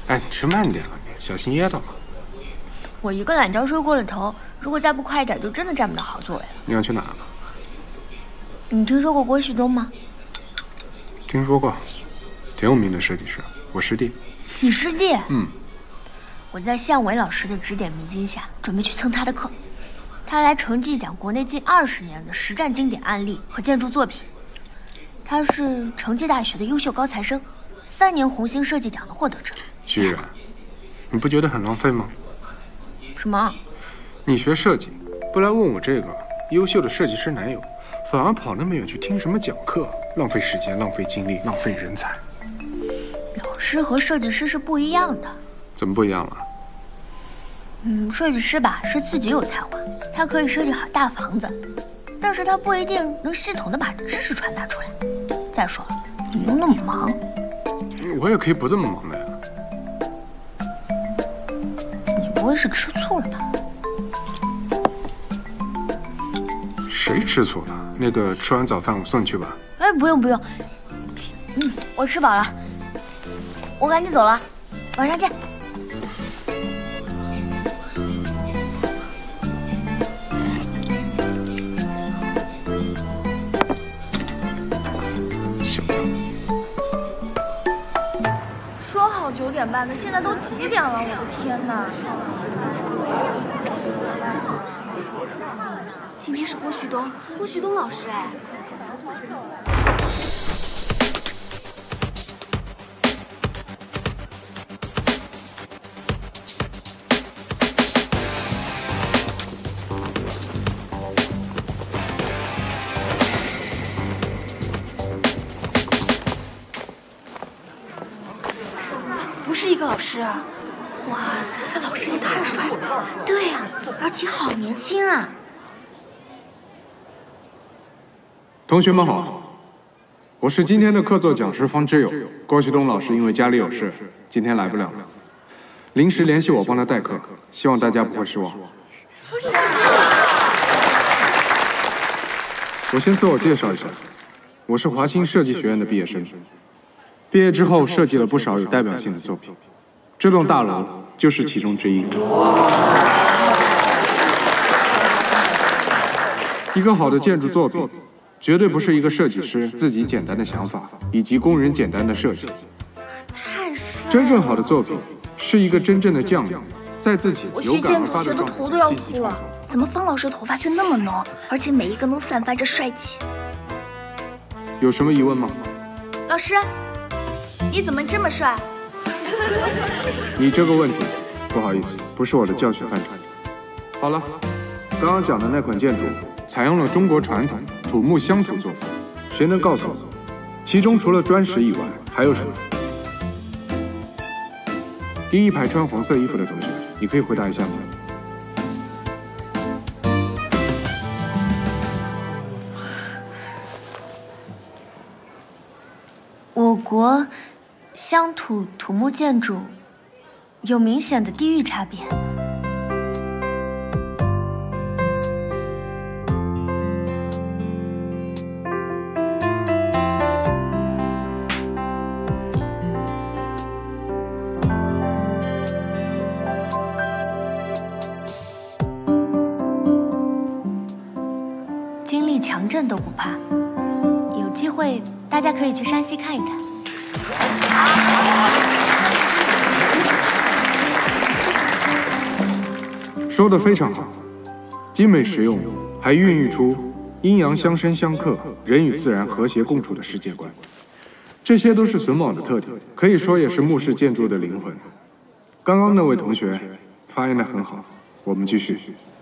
哎，你吃慢点啊，小心噎到了。 我一个懒觉睡过了头，如果再不快一点，就真的占不到好座位了。 你要去哪？ 你听说过郭旭东吗？ 听说过，挺有名的设计师，我师弟。 你师弟？ 嗯。 我在向伟老师的指点迷津下，准备去蹭他的课。他来成绩讲国内近20年的实战经典案例和建筑作品。他是成绩大学的优秀高材生，3年红星设计奖的获得者。 徐冉，你不觉得很浪费吗？ 什么？ 你学设计，不来问我这个优秀的设计师男友，反而跑那么远去听什么讲课，浪费时间，浪费精力，浪费人才。 老师和设计师是不一样的。 怎么不一样了？ 设计师吧是自己有才华，他可以设计好大房子，但是他不一定能系统的把知识传达出来。再说了，你又那么忙， 我也可以不这么忙的呀。 你不会是吃醋了吧？ 谁吃醋了？那个吃完早饭我送你去吧。 哎，不用不用，我吃饱了，我赶紧走了，晚上见。 说好9点半的，现在都几点了？我的天哪！ 今天是郭旭东老师哎。不是一个老师啊！哇塞，这老师也太帅了吧！对呀，而且好年轻啊！ 同学们好，我是今天的客座讲师方之友。郭旭东老师因为家里有事，今天来不了了，临时联系我帮他代课，希望大家不会失望。我先自我介绍一下，我是华清设计学院的毕业生。毕业之后设计了不少有代表性的作品，这栋大楼就是其中之一。一个好的建筑作品，绝对不是一个设计师自己简单的想法以及工人简单的设计。 太帅了！ 真正好的作品，是一个真正的匠人，在自己我学建筑学的头都要秃了，怎么方老师头发却那么浓，而且每一根都散发着帅气？ 有什么疑问吗？ 老师。你怎么这么帅？ 你这个问题，不好意思，不是我的教学范畴。好了，刚刚讲的那款建筑采用了中国传统土木乡土做法，谁能告诉我，其中除了砖石以外还有什么？第一排穿红色衣服的同学，你可以回答一下吗？ 我国乡土土木建筑有明显的地域差别。经历强震都不怕，有机会大家可以去山西看一看。 说得非常好，精美实用，还孕育出阴阳相生相克、人与自然和谐共处的世界观。这些都是榫卯的特点，可以说也是木式建筑的灵魂。刚刚那位同学发言得很好，我们继续。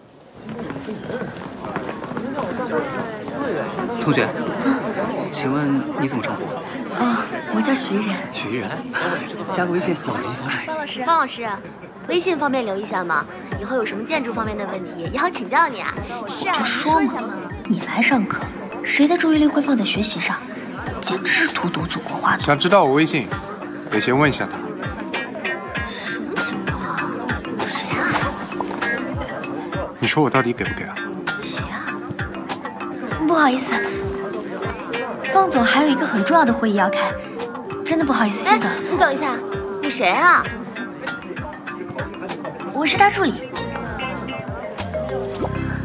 同学，请问你怎么称呼？ 我叫徐冉。 徐冉，加个微信，我联系方式。 方老师，微信方便留一下吗？以后有什么建筑方面的问题，也好请教你啊。是啊， 就说嘛，你来上课，谁的注意力会放在学习上？简直是荼毒祖国花朵。 想知道我微信，得先问一下他。 什么情况？谁啊？ 你说我到底给不给啊？ 谁啊？不好意思，方总还有一个很重要的会议要开，真的不好意思，先走。 你等一下，你谁啊？ 我是他助理。